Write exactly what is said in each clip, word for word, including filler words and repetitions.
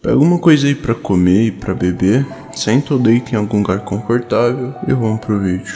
Pega uma coisa aí pra comer e pra beber, senta ou deita em algum lugar confortável e vamos pro vídeo.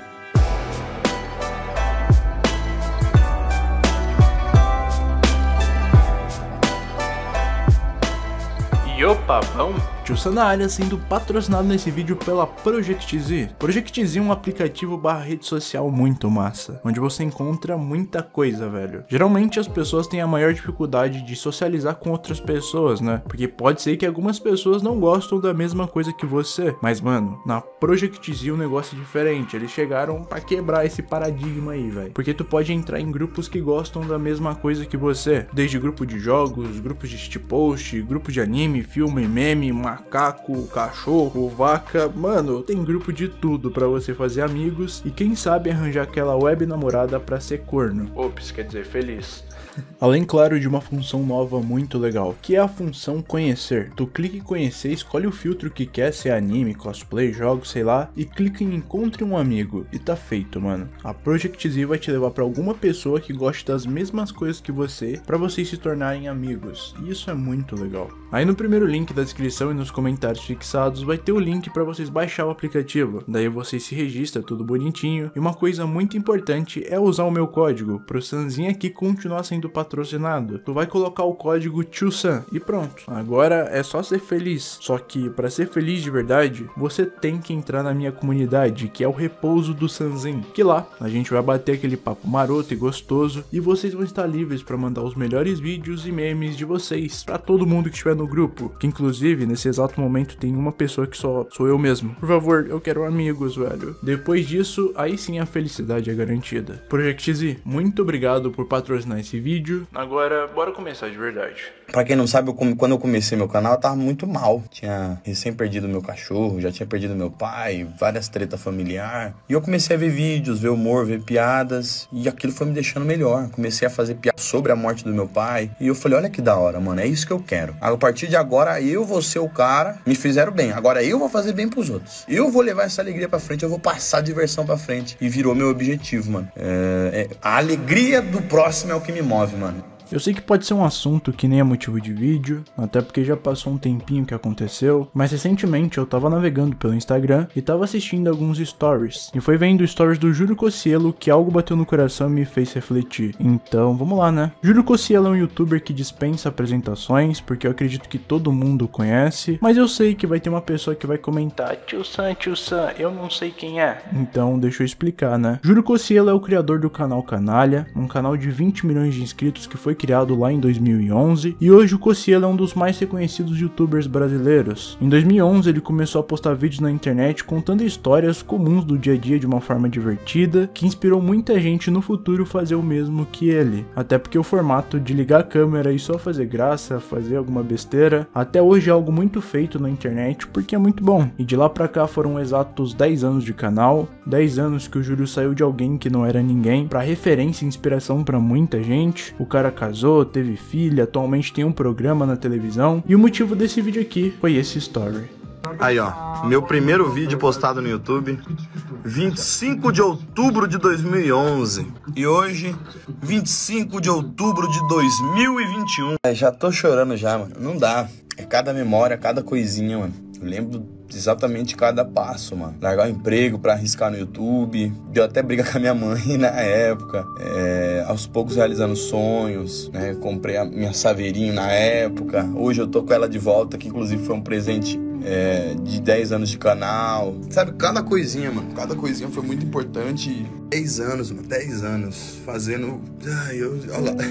E opa, bom? Tio Sam na área, sendo patrocinado nesse vídeo pela ProjectZ. ProjectZ é um aplicativo barra rede social muito massa, onde você encontra muita coisa, velho. Geralmente as pessoas têm a maior dificuldade de socializar com outras pessoas, né? Porque pode ser que algumas pessoas não gostam da mesma coisa que você. Mas, mano, na ProjectZ o negócio é diferente. Eles chegaram pra quebrar esse paradigma aí, velho. Porque tu pode entrar em grupos que gostam da mesma coisa que você. Desde grupo de jogos, grupos de shitpost, grupos de anime, filme, meme, macaco, cachorro, vaca, mano, tem grupo de tudo pra você fazer amigos e quem sabe arranjar aquela web namorada pra ser corno. Ops, quer dizer feliz. Além, claro, de uma função nova muito legal, que é a função conhecer. Tu clica em conhecer, escolhe o filtro que quer, se é anime, cosplay, jogos, sei lá, e clica em encontre um amigo. E tá feito, mano. A ProjectZ vai te levar pra alguma pessoa que goste das mesmas coisas que você, pra vocês se tornarem amigos. E isso é muito legal. Aí no primeiro link da descrição e nos comentários fixados vai ter o link pra vocês baixar o aplicativo. Daí vocês se registram, tudo bonitinho. E uma coisa muito importante é usar o meu código, pro Samzinho aqui continuar sendo patrocinado. Tu vai colocar o código Tio Sam e pronto. Agora é só ser feliz. Só que para ser feliz de verdade, você tem que entrar na minha comunidade, que é o Repouso do Samzinho. Que lá a gente vai bater aquele papo maroto e gostoso e vocês vão estar livres para mandar os melhores vídeos e memes de vocês para todo mundo que estiver no grupo. Que inclusive nesse exato momento tem uma pessoa que só sou eu mesmo. Por favor, eu quero amigos, velho. Depois disso, aí sim a felicidade é garantida. ProjectZ, muito obrigado por patrocinar esse vídeo. Agora, bora começar de verdade. Pra quem não sabe, eu come... quando eu comecei meu canal, eu tava muito mal. Tinha recém perdido meu cachorro, já tinha perdido meu pai, várias tretas familiares. E eu comecei a ver vídeos, ver humor, ver piadas. E aquilo foi me deixando melhor. Comecei a fazer piadas sobre a morte do meu pai. E eu falei, olha que da hora, mano, é isso que eu quero. A partir de agora, eu vou ser o cara. Me fizeram bem, agora eu vou fazer bem pros outros. Eu vou levar essa alegria pra frente, eu vou passar a diversão pra frente. E virou meu objetivo, mano. É... É... A alegria do próximo é o que me move, mano. Eu sei que pode ser um assunto que nem é motivo de vídeo, até porque já passou um tempinho que aconteceu, mas recentemente eu tava navegando pelo Instagram e tava assistindo alguns stories, e foi vendo stories do Júlio Cocielo que algo bateu no coração e me fez refletir. Então, vamos lá, né? Júlio Cocielo é um youtuber que dispensa apresentações, porque eu acredito que todo mundo conhece, mas eu sei que vai ter uma pessoa que vai comentar, Tio Sam, Tio Sam, eu não sei quem é. Então, deixa eu explicar, né? Júlio Cocielo é o criador do canal Canalha, um canal de vinte milhões de inscritos que foi criado lá em dois mil e onze, e hoje o Cocielo é um dos mais reconhecidos youtubers brasileiros. Em dois mil e onze ele começou a postar vídeos na internet contando histórias comuns do dia a dia de uma forma divertida, que inspirou muita gente no futuro fazer o mesmo que ele. Até porque o formato de ligar a câmera e só fazer graça, fazer alguma besteira, até hoje é algo muito feito na internet porque é muito bom. E de lá pra cá foram exatos dez anos de canal, dez anos que o Júlio saiu de alguém que não era ninguém, pra referência e inspiração pra muita gente. O cara casou, teve filha, atualmente tem um programa na televisão, e o motivo desse vídeo aqui foi esse story. Aí ó, meu primeiro vídeo postado no YouTube, vinte e cinco de outubro de dois mil e onze, e hoje, vinte e cinco de outubro de dois mil e vinte e um. É, já tô chorando já, mano, não dá, é cada memória, cada coisinha, mano, eu lembro exatamente cada passo, mano. Largar o emprego pra arriscar no YouTube. Deu até briga com a minha mãe na época. É, aos poucos realizando sonhos, né? Comprei a minha Saveirinho na época. Hoje eu tô com ela de volta, que inclusive foi um presente é, de dez anos de canal. Sabe, cada coisinha, mano. Cada coisinha foi muito importante. dez anos, mano. dez anos fazendo... Ai, eu... Olha lá.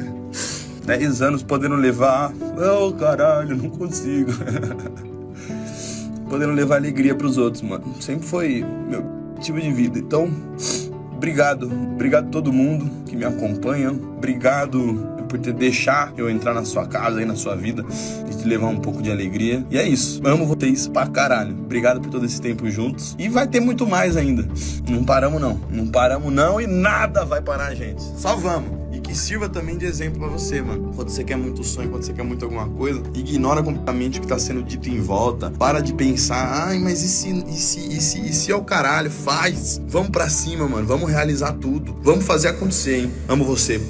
dez anos podendo levar... Oh, caralho, não consigo. Podendo levar alegria pros outros, mano. Sempre foi meu tipo de vida. Então, obrigado. Obrigado a todo mundo que me acompanha. Obrigado por ter deixar eu entrar na sua casa e na sua vida e te levar um pouco de alegria. E é isso. Amo vocês pra caralho. Obrigado por todo esse tempo juntos. E vai ter muito mais ainda. Não paramos não. Não paramos não e nada vai parar a gente. Só vamos. E que sirva também de exemplo pra você, mano. Quando você quer muito sonho, quando você quer muito alguma coisa, ignora completamente o que tá sendo dito em volta. Para de pensar, ai, mas e se, e se, e se, e se é o caralho? Faz. Vamos pra cima, mano. Vamos realizar tudo. Vamos fazer acontecer, hein? Amo você. Pô.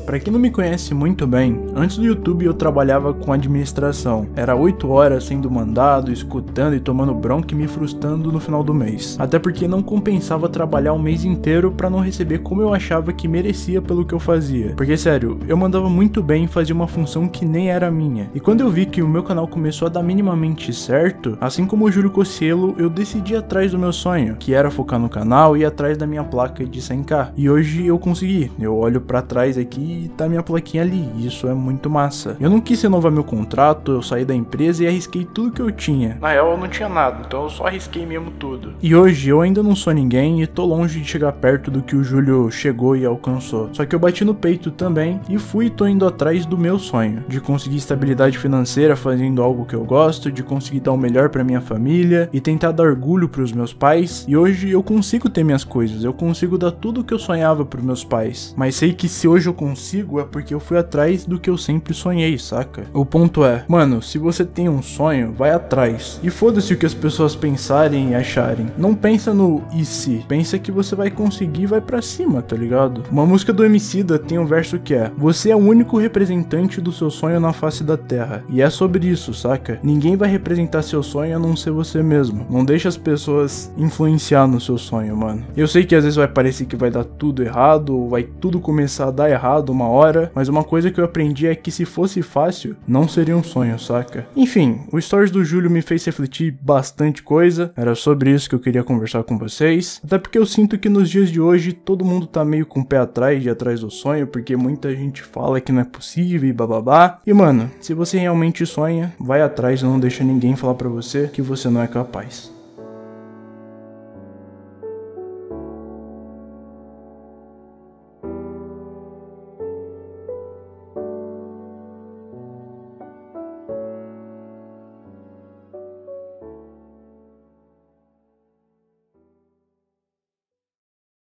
Pra quem não me conhece muito bem, antes do YouTube eu trabalhava com administração. Era oito horas sendo mandado, escutando e tomando bronca e me frustrando no final do mês. Até porque não compensava trabalhar o mês inteiro pra não receber como eu achava que merecia pelo que eu fazia. Porque sério, eu mandava muito bem e fazia uma função que nem era minha. E quando eu vi que o meu canal começou a dar minimamente certo, assim como o Júlio Cocielo, eu decidi ir atrás do meu sonho, que era focar no canal e ir atrás da minha placa de cem k. E hoje eu consegui. Eu olho pra trás aqui e tá minha plaquinha ali. Isso é muito massa. Eu não quis renovar meu contrato, eu saí da empresa e arrisquei tudo que eu tinha. Na real eu não tinha nada, então eu só arrisquei mesmo tudo. E hoje eu ainda não sou ninguém e tô longe de chegar perto do que o Júlio chegou e alcançou. Só que eu bati no peito também e fui e tô indo atrás do meu sonho. De conseguir estabilidade financeira fazendo algo que eu gosto, de conseguir dar o melhor pra minha família e tentar dar orgulho pros meus pais. E hoje eu consigo ter minhas coisas, eu consigo dar tudo o que eu sonhava pros meus pais. Mas sei que se hoje eu consigo é porque eu fui atrás do que eu sempre sonhei, saca? O ponto é, mano, se você tem um sonho, vai atrás. E foda-se o que as pessoas pensarem e acharem. Não pensa no e se, pensa que você vai conseguir e vai pra cima, tá ligado? Uma música do Emicida tem um verso que é: você é o único representante do seu sonho na face da terra. E é sobre isso, saca? Ninguém vai representar seu sonho a não ser você mesmo. Não deixa as pessoas influenciar no seu sonho, mano. Eu sei que às vezes vai parecer que vai dar tudo errado, ou vai tudo começar a dar errado uma hora, mas uma coisa que eu aprendi é que se fosse fácil, não seria um sonho, saca? Enfim, o stories do Júlio me fez refletir bastante coisa, era sobre isso que eu queria conversar com vocês, até porque eu sinto que nos dias de hoje todo mundo tá meio com o pé atrás de ir atrás do sonho, porque muita gente fala que não é possível e bababá. E mano, se você realmente sonha, vai atrás e não deixa ninguém falar pra você que você não é capaz.